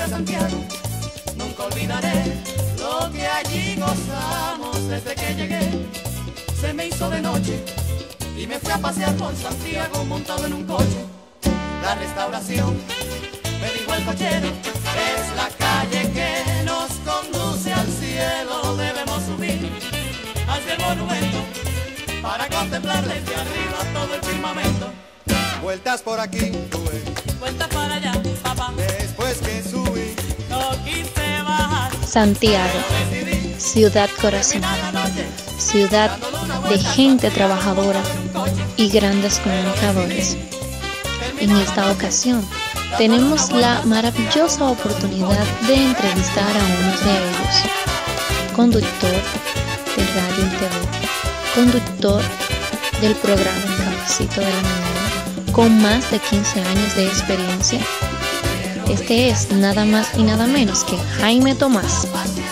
Santiago, nunca olvidaré lo que allí gozamos. Desde que llegué se me hizo de noche y me fui a pasear por Santiago montado en un coche. La Restauración, me dijo el cochero, es la calle que nos conduce al cielo. Debemos subir hacia el monumento para contemplar desde arriba todo el firmamento. Vueltas por aquí, tuve, Vuelta para allá, papá, después que subí. no quise bajar. Santiago, ciudad corazón, ciudad de gente trabajadora y grandes comunicadores. En esta ocasión tenemos la maravillosa oportunidad de entrevistar a uno de ellos, conductor de radio y TV, conductor del programa El Cafecito de la Mañana, con más de 15 años de experiencia. Este es nada más y nada menos que Jaime Tomás.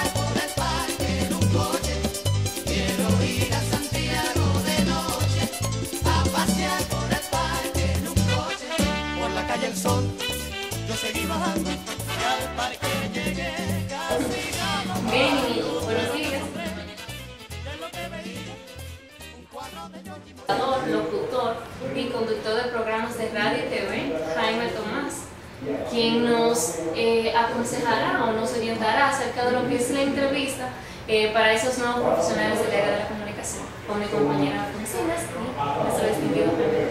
Locutor y conductor de programas de radio y TV, Jaime Tomás, quien nos aconsejará o nos orientará acerca de lo que es la entrevista para esos nuevos profesionales del área de la comunicación, con mi compañera Alfonsina y nuestro distinguido Jaime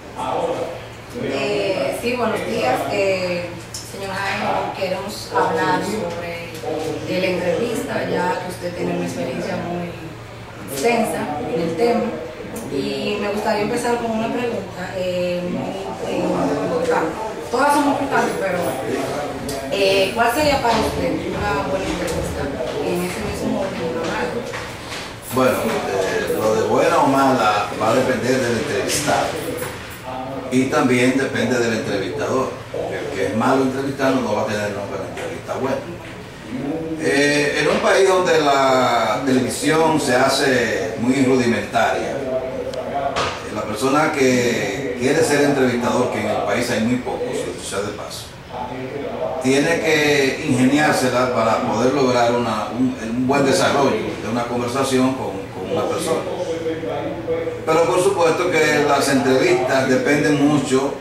Tomás. Sí, buenos días, señor Jaime. Queremos hablar sobre la entrevista, ya que usted tiene una experiencia muy extensa en el tema. Y me gustaría empezar con una pregunta muy importante. Todas son importantes, pero ¿cuál sería para usted una buena entrevista en ese mismo programa? Bueno, lo de buena o mala va a depender del entrevistado y también depende del entrevistador. El que es malo entrevistando no va a tener nunca una entrevista buena. En un país donde la televisión se hace muy rudimentaria, la persona que quiere ser entrevistador, que en el país hay muy pocos, dicho sea de paso, tiene que ingeniársela para poder lograr un buen desarrollo de una conversación con una persona. Pero por supuesto que las entrevistas dependen mucho,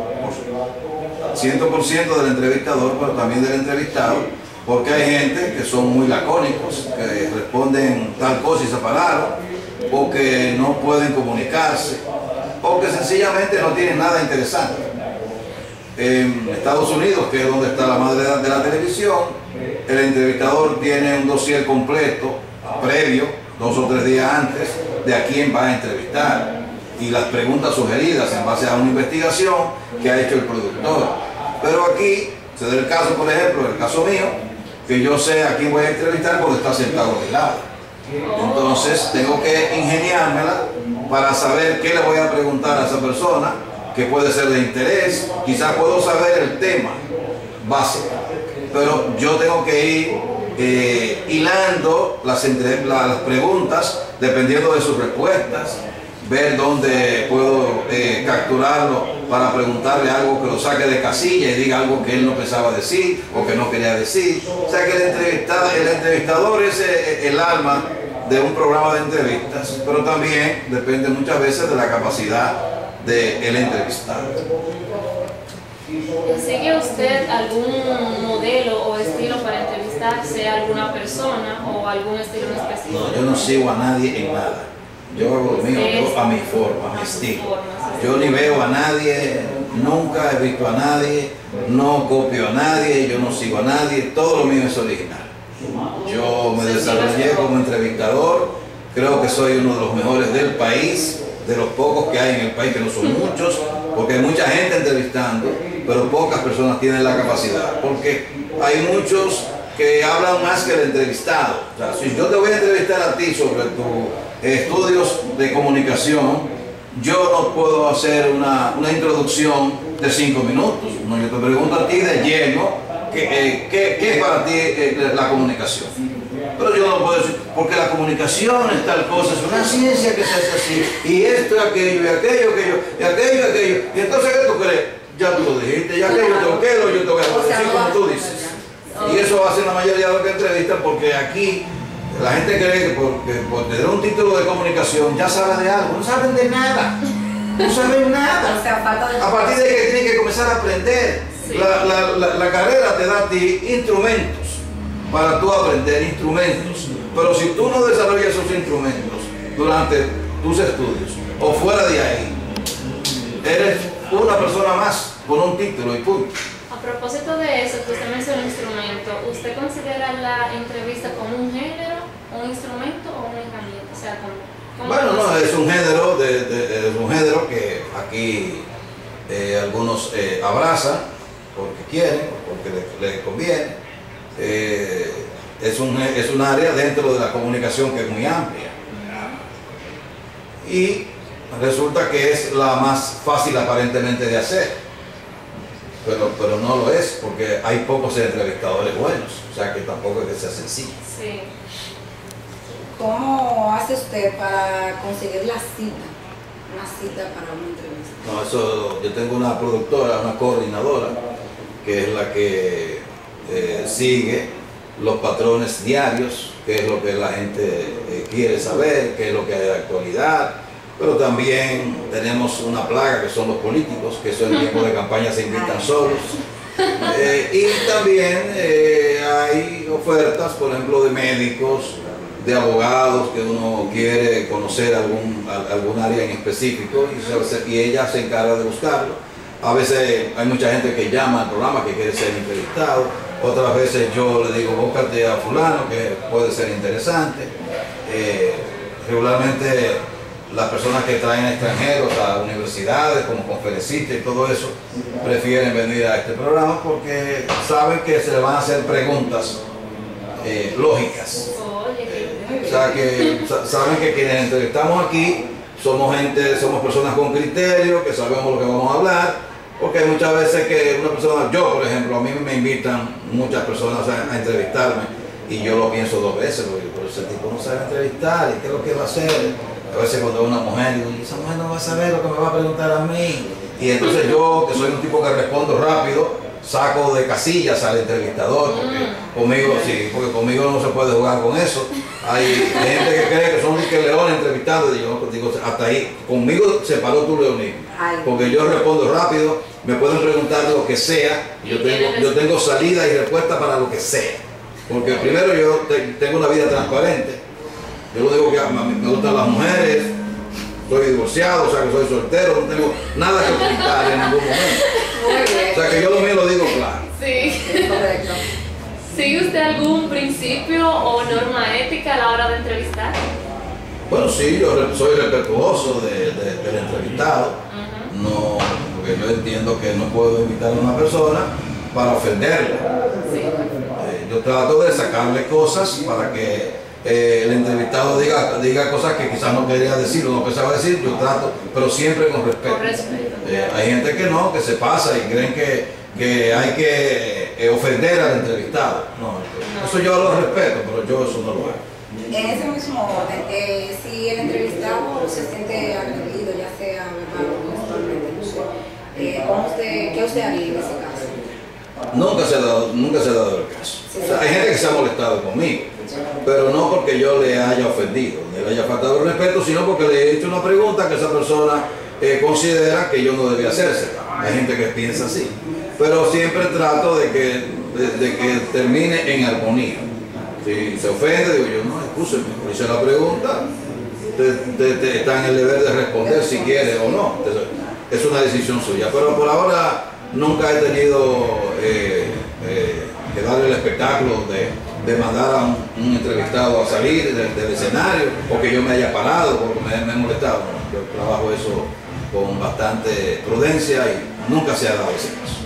100% del entrevistador, pero también del entrevistado, porque hay gente que son muy lacónicos, que responden tal cosa y se pararon, o que no pueden comunicarse, o que sencillamente no tienen nada interesante. En Estados Unidos, que es donde está la madre de la televisión, el entrevistador tiene un dossier completo, previo, 2 o 3 días antes, de a quién va a entrevistar, y las preguntas sugeridas en base a una investigación que ha hecho el productor. Pero aquí se da el caso, por ejemplo, el caso mío, que yo sé a quién voy a entrevistar porque está sentado de lado. Entonces tengo que ingeniármela para saber qué le voy a preguntar a esa persona, que puede ser de interés. Quizás puedo saber el tema básico, pero yo tengo que ir hilando las preguntas dependiendo de sus respuestas, ver dónde puedo capturarlo para preguntarle algo que lo saque de casilla y diga algo que él no pensaba decir o que no quería decir. O sea que el entrevistador es el alma de un programa de entrevistas, pero también depende muchas veces de la capacidad del entrevistado. ¿Sigue usted algún modelo o estilo para entrevistar, sea alguna persona o algún estilo en específico? No, yo no sigo a nadie en nada. Yo hago lo mío, yo a mi forma, a mi estilo. Yo ni veo a nadie, nunca he visto a nadie, no copio a nadie, yo no sigo a nadie, todo lo mío es original. Yo me desarrollé como entrevistador, creo que soy uno de los mejores del país, de los pocos que hay en el país, que no son muchos, porque hay mucha gente entrevistando, pero pocas personas tienen la capacidad, porque hay muchos que hablan más que el entrevistado. O sea, si yo te voy a entrevistar a ti sobre tus estudios de comunicación, yo no puedo hacer una introducción de 5 minutos. No, yo te pregunto a ti de lleno, ¿qué es para ti la comunicación? Pero yo no puedo decir, porque la comunicación es tal cosa, es una ciencia que se hace así, y esto, y aquello, y aquello, y aquello, y aquello. Y entonces, ¿qué tú crees? Ya tú lo dijiste, ya aquello te lo quedo, yo te voy a decir como tú dices. eso hacen la mayoría de los que entrevistan, porque aquí la gente cree que por tener un título de comunicación ya sabe de algo. No saben de nada. No saben nada. O sea, falta de... A partir de que tienen que comenzar a aprender. Sí. La carrera te da a ti instrumentos para tú aprender, instrumentos. Pero si tú no desarrollas esos instrumentos durante tus estudios o fuera de ahí, eres una persona más con un título y punto. A propósito de eso, que usted mencionó instrumento, ¿usted considera la entrevista como un género, un instrumento o una herramienta? O sea, ¿cómo Bueno, no, es un género, es un género que aquí algunos abrazan porque quieren, porque les conviene. Es un área dentro de la comunicación que es muy amplia. Y resulta que es la más fácil aparentemente de hacer. Pero no lo es, porque hay pocos entrevistadores buenos, o sea que tampoco es que sea sencillo. Sí. ¿Cómo hace usted para conseguir la cita? Una cita para una entrevista. No, eso, yo tengo una productora, una coordinadora, que es la que sigue los patrones diarios, qué es lo que la gente quiere saber, qué es lo que hay de actualidad. Pero también tenemos una plaga que son los políticos, que eso en tiempo de campaña se invitan solos. Y también hay ofertas, por ejemplo, de médicos, de abogados, que uno quiere conocer algún área en específico y ella se encarga de buscarlo. A veces hay mucha gente que llama al programa que quiere ser entrevistado, otras veces yo le digo, búscate a fulano que puede ser interesante. Regularmente las personas que traen extranjeros a universidades como conferencistas y todo eso prefieren venir a este programa porque saben que se le van a hacer preguntas lógicas. O sea que saben que quienes entrevistamos aquí somos personas con criterio, que sabemos lo que vamos a hablar, porque hay muchas veces que una persona, yo por ejemplo, a mí me invitan muchas personas a entrevistarme y yo lo pienso dos veces, porque ese tipo no sabe entrevistar y qué es lo que va a hacer. A veces cuando veo una mujer, digo, esa mujer no va a saber lo que me va a preguntar a mí. Y entonces yo, que soy un tipo que respondo rápido, saco de casillas al entrevistador, porque conmigo no se puede jugar con eso. Hay gente que cree que son Enrique León entrevistando, y yo digo, hasta ahí, conmigo se paró tu leonismo. Porque yo respondo rápido, me pueden preguntar lo que sea, yo tengo salida y respuesta para lo que sea. Porque primero yo tengo una vida transparente. Yo lo digo que a mí me gustan las mujeres, soy divorciado, o sea que soy soltero, no tengo nada que ocultar en ningún momento. Muy bien. O sea que yo lo mío lo digo claro. Sí. Correcto. ¿Sigue usted algún principio o norma ética a la hora de entrevistar? Bueno, sí, yo soy respetuoso del entrevistado. No, porque yo entiendo que no puedo invitar a una persona para ofenderla. Sí. Yo trato de sacarle cosas para que el entrevistado diga cosas que quizás no quería decir o no pensaba decir, yo trato, pero siempre con respeto. Con respeto. Hay gente que no, que se pasa y creen que hay que ofender al entrevistado. No, eso yo lo respeto, pero yo eso no lo hago. En ese mismo orden, si el entrevistado se siente agredido, ya sea verbal o gestualmente, no sé, ¿qué usted haría en ese caso? Nunca se ha dado el caso. O sea, hay gente que se ha molestado conmigo, pero no porque yo le haya ofendido, le haya faltado el respeto, sino porque le he hecho una pregunta que esa persona considera que yo no debía hacerse. Hay gente que piensa así, pero siempre trato de que termine en armonía. Si se ofende, digo yo, no, excúseme, hice la pregunta, está en el deber de responder si quiere o no. Entonces, es una decisión suya, pero por ahora nunca he tenido que darle el espectáculo de mandar a un entrevistado a salir del escenario o que yo me haya parado porque me he molestado. Yo trabajo eso con bastante prudencia y nunca se ha dado ese caso.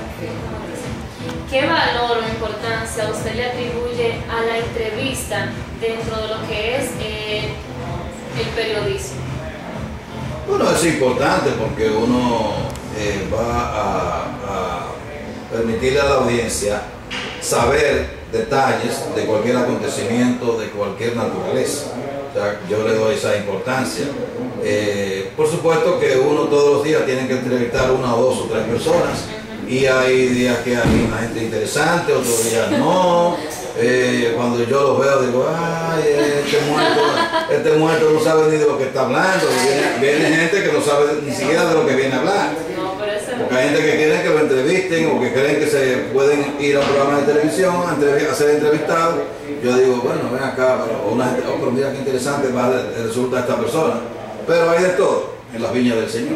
¿Qué valor o importancia usted le atribuye a la entrevista dentro de lo que es el periodismo? Bueno, es importante porque uno va a permitirle a la audiencia saber detalles de cualquier acontecimiento, de cualquier naturaleza. O sea, yo le doy esa importancia. Por supuesto que uno todos los días tiene que entrevistar una o dos o tres personas y y hay días que hay una gente interesante, otros días no. Cuando yo los veo digo, ay, este muerto no sabe ni de lo que está hablando. Viene gente que no sabe ni siquiera de lo que viene a hablar. Porque hay gente que quiere que lo entrevisten o que creen que se pueden ir a un programa de televisión a ser entrevistados. Yo digo, bueno, ven acá, pero mira qué interesante resulta esta persona. Pero hay de todo en las viñas del Señor.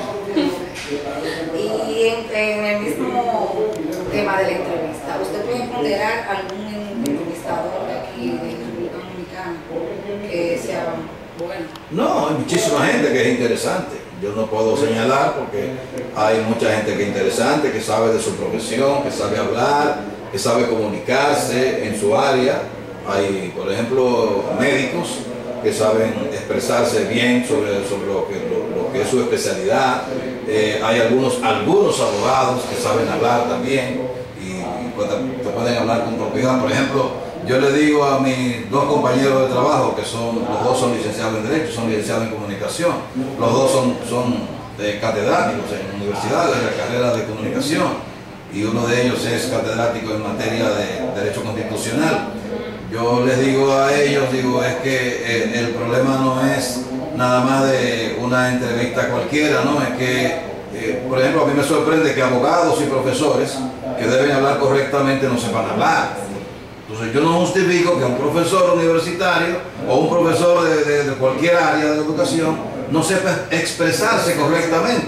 Y en el mismo tema de la entrevista, ¿usted puede ponderar algún entrevistador de aquí de República Dominicana que sea bueno? No, hay muchísima gente que es interesante. Yo no puedo señalar porque hay mucha gente que es interesante, que sabe de su profesión, que sabe hablar, que sabe comunicarse en su área. Hay, por ejemplo, médicos que saben expresarse bien sobre lo que es su especialidad. Hay algunos abogados que saben hablar también y te pueden hablar con propiedad. Por ejemplo, yo le digo a mis dos compañeros de trabajo, que los dos son licenciados en Derecho, son licenciados en Comunicación, los dos son catedráticos en universidades de la carrera de Comunicación y uno de ellos es catedrático en materia de Derecho Constitucional. Yo les digo a ellos, es que el problema no es nada más de una entrevista cualquiera, ¿no? Es que, por ejemplo, a mí me sorprende que abogados y profesores que deben hablar correctamente no sepan hablar. Entonces yo no justifico que un profesor universitario o un profesor de cualquier área de la educación no sepa expresarse correctamente.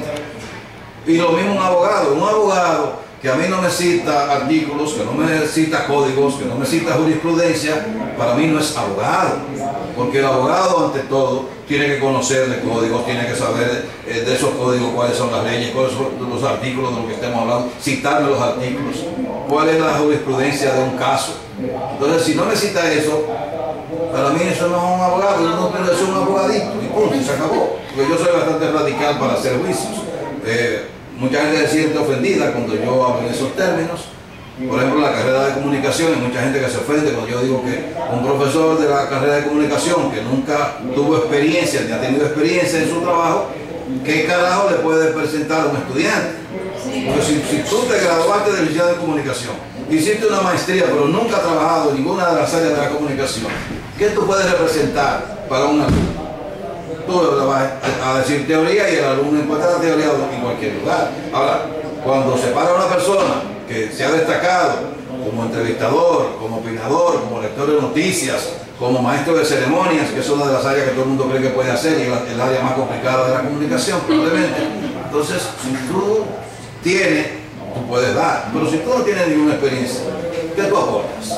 Y lo mismo un abogado que a mí no me cita artículos, que no me cita códigos, que no me cita jurisprudencia, para mí no es abogado. Porque el abogado, ante todo, tiene que conocer de códigos, tiene que saber de esos códigos cuáles son las leyes, cuáles son los artículos de los que estemos hablando, citarme los artículos, cuál es la jurisprudencia de un caso. Entonces, si no me cita eso, para mí eso no es un abogado, yo no puedo ser un abogadito, y punto, y se acabó. Porque yo soy bastante radical para hacer juicios. Mucha gente se siente ofendida cuando yo hablo en esos términos. Por ejemplo, la carrera de comunicación, hay mucha gente que se ofende cuando yo digo que un profesor de la carrera de comunicación que nunca tuvo experiencia, ni ha tenido experiencia en su trabajo, ¿qué carajo le puede presentar a un estudiante? Porque si tú te graduaste de licenciado en comunicación, hiciste una maestría, pero nunca has trabajado en ninguna de las áreas de la comunicación, ¿qué tú puedes representar para un alumno? Tú le vas a decir teoría y el alumno encuentra la teoría en cualquier lugar. Ahora, cuando se para una persona que se ha destacado como entrevistador, como opinador, como lector de noticias, como maestro de ceremonias, que es una de las áreas que todo el mundo cree que puede hacer y es el área más complicada de la comunicación, probablemente. Entonces, si tú tienes, tú puedes dar, pero si tú no tienes ninguna experiencia, ¿qué tú aportas?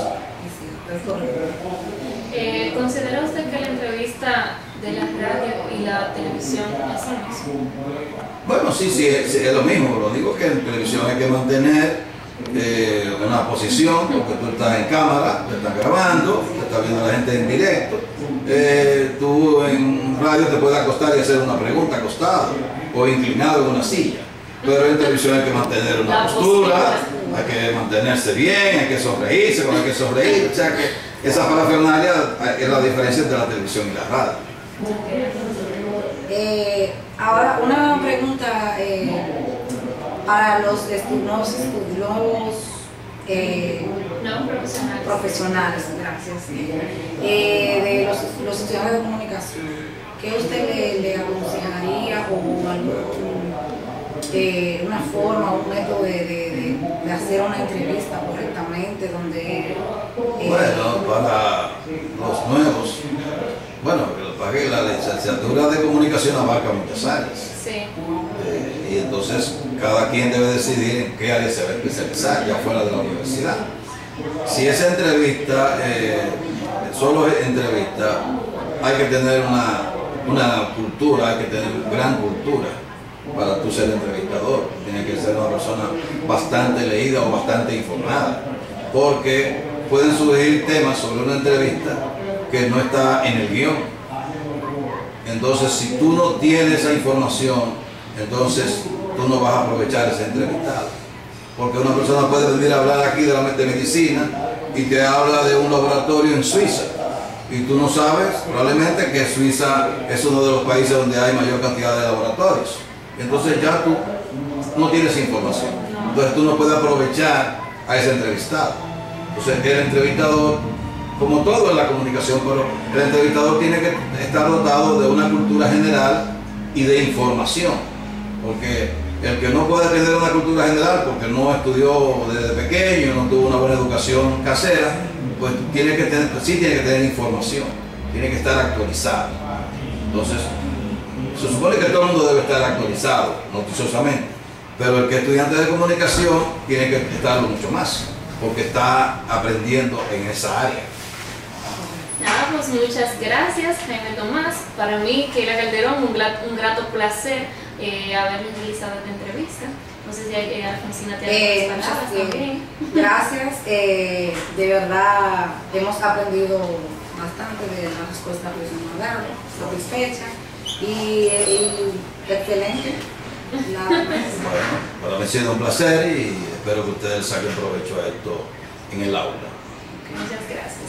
¿Considera usted que la entrevista de la radio y la televisión es lo mismo? Bueno, sí, es lo mismo. Lo digo que en televisión hay que mantener una posición, porque tú estás en cámara, te estás grabando, te está viendo la gente en directo. Tú en radio te puedes acostar y hacer una pregunta acostado o inclinado en una silla. Pero en televisión hay que mantener una postura, hay que mantenerse bien, hay que sonreírse, hay que sonreír. O sea que esa parafernalia es la diferencia entre la televisión y la radio. Ahora, una pregunta para los profesionales, gracias, de los estudiantes de comunicación. ¿Qué usted le aconsejaría o una forma o un método de hacer una entrevista correctamente donde... Bueno, para los nuevos, la licenciatura de comunicación abarca muchas áreas. Sí. Y entonces cada quien debe decidir en qué área se va a especializar, ya fuera de la universidad. Si esa entrevista, solo es entrevista, hay que tener una cultura, hay que tener gran cultura para tú ser entrevistador. Tienes que ser una persona bastante leída o bastante informada, porque pueden surgir temas sobre una entrevista que no está en el guión. Entonces, si tú no tienes esa información, entonces tú no vas a aprovechar ese entrevistado. Porque una persona puede venir a hablar aquí de medicina y te habla de un laboratorio en Suiza. Y tú no sabes, probablemente, que Suiza es uno de los países donde hay mayor cantidad de laboratorios. Entonces ya tú no tienes información. Entonces tú no puedes aprovechar a ese entrevistado. Entonces el entrevistador, como todo en la comunicación, pero el entrevistador tiene que estar dotado de una cultura general y de información, porque el que no puede tener una cultura general porque no estudió desde pequeño, no tuvo una buena educación casera, pues tiene que tener información, tiene que estar actualizado. Entonces, se supone que todo el mundo debe estar actualizado noticiosamente, pero el que es estudiante de comunicación tiene que estarlo mucho más, porque está aprendiendo en esa área. Nada, pues muchas gracias, Jaime Tomás. Para mí, Keila Calderón, un grato placer haberles realizado esta entrevista. No sé si Alfonsina tiene algunas palabras también. Gracias, de verdad hemos aprendido bastante de la respuesta que nos han dado, satisfecha y excelente. Bueno, para mí ha sido un placer y espero que ustedes saquen provecho a esto en el aula. Muchas gracias.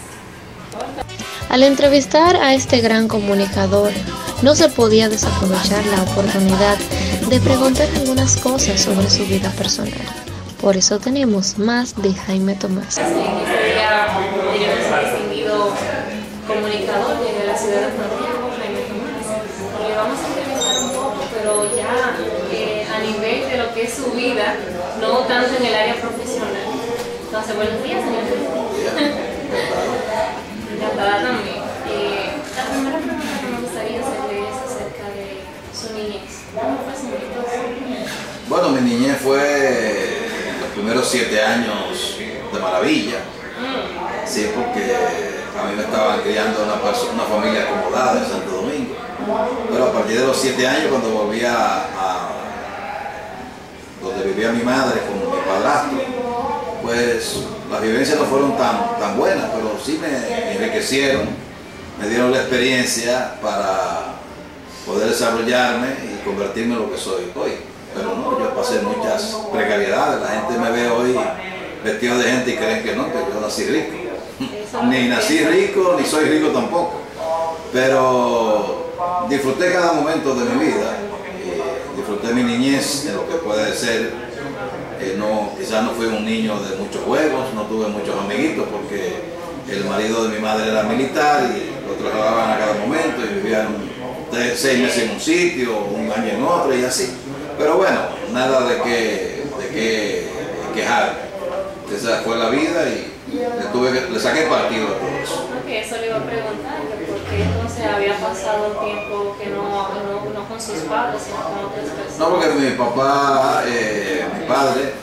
Al entrevistar a este gran comunicador, no se podía desaprovechar la oportunidad de preguntar algunas cosas sobre su vida personal. Por eso tenemos más de Jaime Tomás. En este día tenemos un distinguido comunicador de la ciudad de Santiago, Jaime Tomás. Le vamos a entrevistar un poco, pero ya a nivel de lo que es su vida, no tanto en el área profesional. Entonces, buenos días, señor. Encantada también. La primera pregunta que me gustaría hacerle es acerca de su niñez. ¿Cómo fue su niñez? Bueno, mi niñez fue los primeros 7 años de maravilla. Sí, porque a mí me estaban criando una familia acomodada en Santo Domingo. Pero a partir de los 7 años, cuando volví a donde vivía mi madre con mi padrastro, pues las vivencias no fueron tan buenas, pero sí me enriquecieron, me dieron la experiencia para poder desarrollarme y convertirme en lo que soy hoy. Pero no, yo pasé muchas precariedades, la gente me ve hoy vestido de gente y creen que no, que yo nací rico. Ni nací rico, ni soy rico tampoco. Pero disfruté cada momento de mi vida, disfruté mi niñez en lo que puede ser. Quizás no fui un niño de muchos juegos, no tuve muchos amiguitos porque el marido de mi madre era militar y lo trasladaban a cada momento y vivían 6 meses en un sitio, un año en otro y así. Pero bueno, nada de qué quejar. Esa fue la vida y le saqué partido a todo eso. Eso le iba a preguntar, porque entonces había pasado tiempo que no con sus padres, sino con otras personas. No, porque mi papá, mi padre,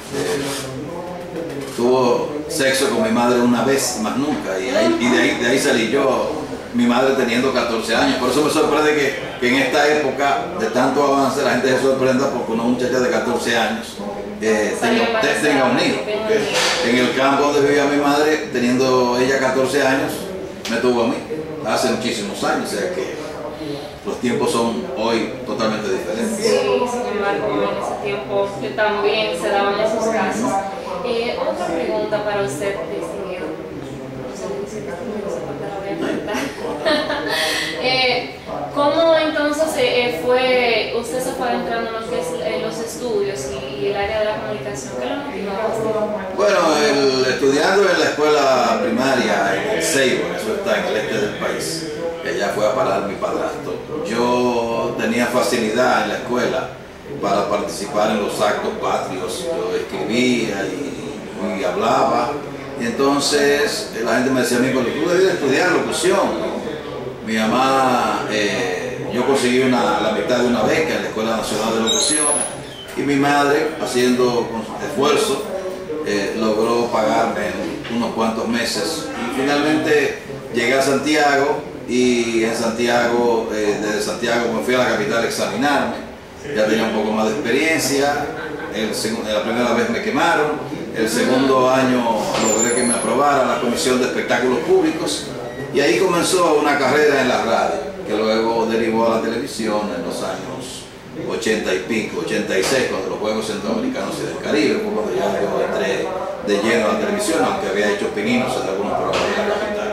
tuvo sexo con mi madre una vez, más nunca, y de ahí salí yo, mi madre teniendo 14 años. Por eso me sorprende que en esta época de tanto avance la gente se sorprenda porque una muchacha de 14 años tenga un hijo. En el campo donde vivía mi madre, teniendo ella 14 años, me tuvo a mí, hace muchísimos años, o sea que los tiempos son hoy totalmente diferentes. Sí, sin embargo, en ese tiempo también se daban esos casos. Otra pregunta para usted, distinguido. No sé si distinguido, porque la voy a preguntar. ¿Cómo entonces usted se fue adentrando en lo que es los estudios y el área de la comunicación? ¿Qué lo motivó a usted? Bueno, estudiando en la escuela primaria en el Ceibo, eso está en el este del país, que allá fue a parar mi padrastro. Yo tenía facilidad en la escuela para participar en los actos patrios. Yo escribía y hablaba, y entonces la gente me decía a mí, pero tú debes estudiar locución. Mi mamá, yo conseguí la mitad de una beca en la Escuela Nacional de Locución y mi madre, haciendo con esfuerzo, logró pagarme unos cuantos meses. Y finalmente llegué a Santiago y en Santiago, desde Santiago me fui a la capital a examinarme. Ya tenía un poco más de experiencia, la primera vez me quemaron, el segundo año logré que me aprobara la Comisión de Espectáculos Públicos. Y ahí comenzó una carrera en la radio, que luego derivó a la televisión en los años 80 y pico, 86, cuando los Juegos Centroamericanos y del Caribe, fue cuando ya yo entré de lleno a la televisión, aunque había hecho pininos en algunos programas de la capital.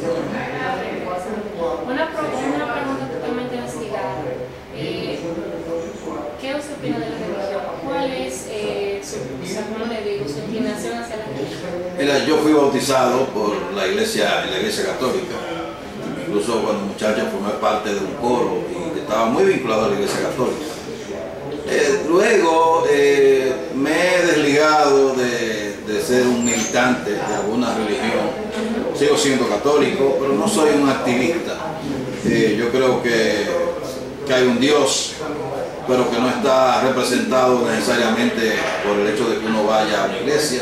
Una pregunta totalmente investigada. ¿Qué usted opina de la religión? ¿Cuál es su Mira, yo fui bautizado por en la iglesia católica. Incluso cuando muchacho formé parte de un coro y estaba muy vinculado a la iglesia católica. Luego me he desligado de ser un militante de alguna religión. Sigo siendo católico, pero no soy un activista. Yo creo que hay un Dios, pero que no está representado necesariamente por el hecho de que uno vaya a una iglesia.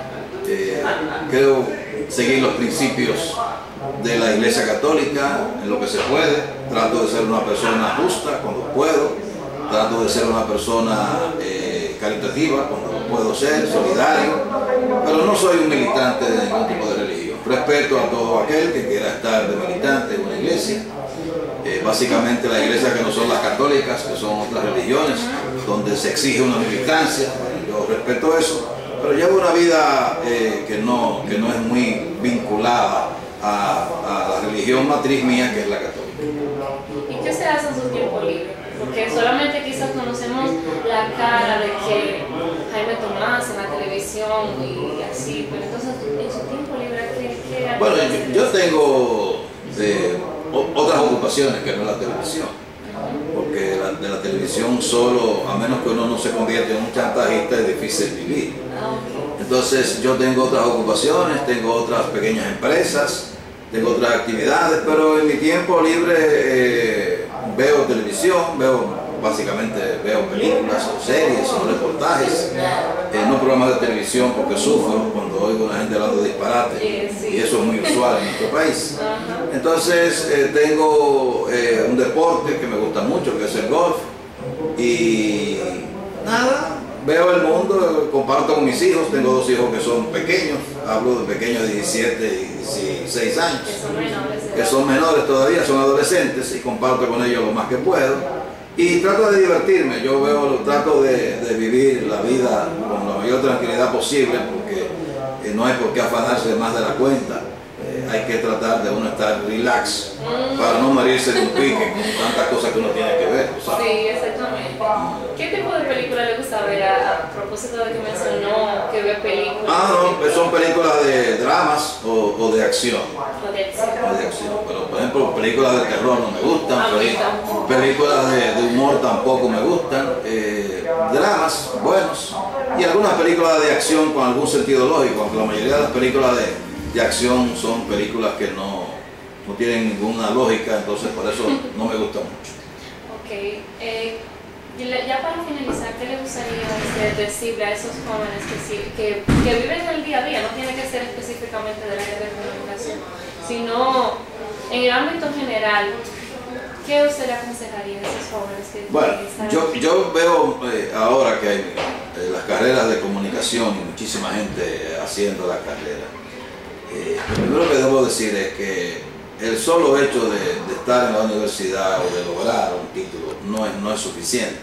Creo seguir los principios de la iglesia católica en lo que se puede. Trato de ser una persona justa cuando puedo. Trato de ser una persona caritativa cuando puedo ser, solidario, pero no soy un militante de ningún tipo de religión. Respeto a todo aquel que quiera estar de militante en una iglesia. Básicamente las iglesias que no son las católicas, que son otras religiones, donde se exige una militancia. Yo respeto eso, pero llevo una vida que no es muy vinculada a la religión matriz mía, que es la católica. ¿Y qué se hace en su tiempo libre? Porque solamente quizás conocemos la cara de que Jaime Tomás en la televisión y así, pero entonces en su tiempo libre, ¿qué hace? Bueno, yo tengo otras ocupaciones que no la televisión, porque de la televisión solo, a menos que uno no se convierta en un chantajista, es difícil vivir. Entonces yo tengo otras ocupaciones, tengo otras pequeñas empresas, tengo otras actividades, pero en mi tiempo libre veo televisión, básicamente veo películas o series o reportajes, no programas de televisión porque sufro cuando oigo a la gente hablando de disparate, y eso es muy usual en nuestro país. Entonces tengo un deporte que me gusta mucho, que es el golf, y nada, veo el mundo, comparto con mis hijos. Tengo dos hijos que son pequeños, hablo de pequeños de 17 y 16 años, que son menores todavía, son adolescentes, y comparto con ellos lo más que puedo. Y trato de divertirme, trato de vivir la vida con la mayor tranquilidad posible, porque no hay por qué afanarse más de la cuenta. Hay que tratar de uno estar relax para no morirse de un pique con tantas cosas que uno tiene que ver, ¿sabes? Sí, exactamente. ¿Qué tipo de película le gusta ver a propósito de que mencionó que ve películas? No, son películas de dramas o de acción. O de acción. O de acción. Pero por ejemplo, películas de terror no me gustan, películas de humor tampoco me gustan, dramas buenos y algunas películas de acción con algún sentido lógico, aunque la mayoría de las películas de acción son películas que no tienen ninguna lógica, entonces por eso no me gusta mucho. Ok, ya para finalizar, ¿qué le gustaría decirle a esos jóvenes que viven el día a día? No tiene que ser específicamente del área de comunicación, sino en el ámbito general. ¿Qué usted le aconsejaría a esos jóvenes que bueno, yo veo ahora que hay las carreras de comunicación y muchísima gente haciendo la carrera. Lo primero que debo decir es que el solo hecho de estar en la universidad o de lograr un título no es suficiente.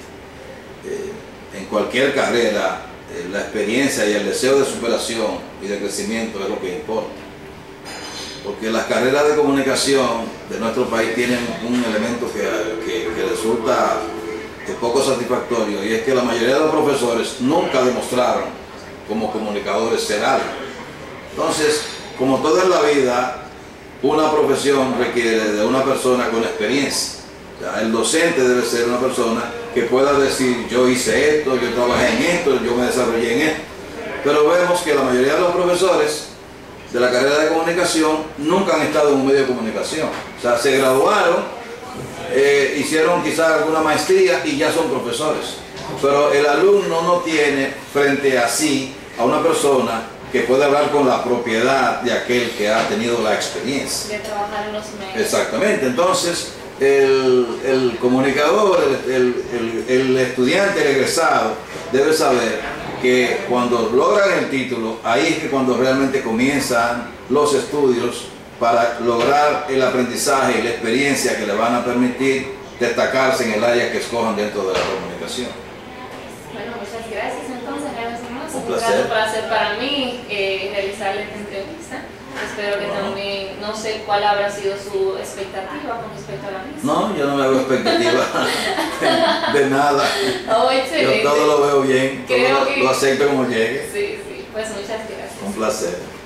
En cualquier carrera, la experiencia y el deseo de superación y de crecimiento es lo que importa. Porque las carreras de comunicación de nuestro país tienen un elemento que resulta poco satisfactorio, y es que la mayoría de los profesores nunca demostraron como comunicadores ser algo. Entonces, como todo en la vida, una profesión requiere de una persona con experiencia. O sea, el docente debe ser una persona que pueda decir: yo hice esto, yo trabajé en esto, yo me desarrollé en esto. Pero vemos que la mayoría de los profesores de la carrera de comunicación nunca han estado en un medio de comunicación. O sea, se graduaron, hicieron quizás alguna maestría y ya son profesores. Pero el alumno no tiene frente a sí a una persona que puede hablar con la propiedad de aquel que ha tenido la experiencia. De trabajar en los medios. Exactamente. Entonces, el comunicador, el estudiante, el egresado, debe saber que cuando logran el título, ahí es que cuando realmente comienzan los estudios para lograr el aprendizaje y la experiencia que le van a permitir destacarse en el área que escojan dentro de la comunicación. Bueno, muchas gracias entonces, un placer. Un placer para mí realizarle esta entrevista. Espero que también, no sé cuál habrá sido su expectativa con respecto a la misma. No, yo no me hago expectativa de nada. Oh, excelente. Yo todo lo veo bien, Creo todo que lo acepto como llegue. Sí, pues muchas gracias. Un placer.